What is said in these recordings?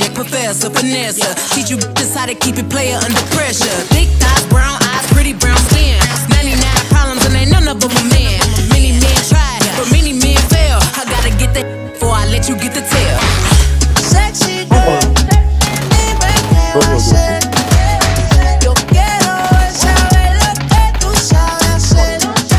subject, professor, finesse. Teach you just how to keep it player under pressure. Thick thighs, brown eyes, pretty brown skin. 99 problems and ain't none of them a man. Many men tried, but many men fail. I gotta get that before I let you get the tail. Sexy girl, yo quiero saber lo que tú sabes hacer.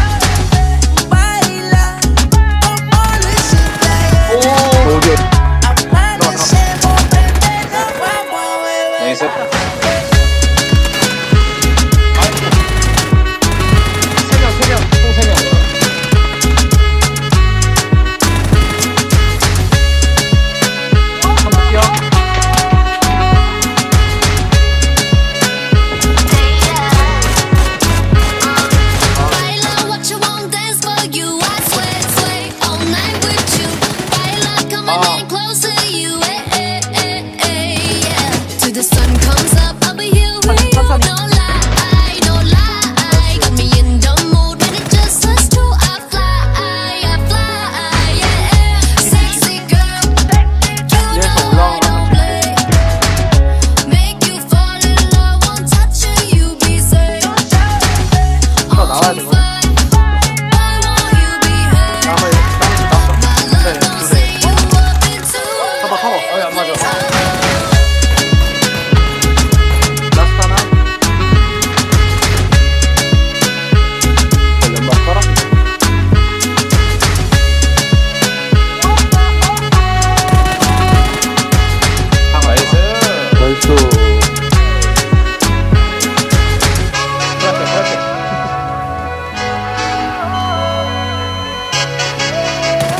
Baila como lo hiciste ayer. Amanecemos, bebé, nos vamos a beber.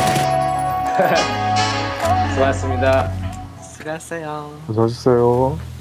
수고하셨습니다. 수고하셨어요. 수고하셨어요.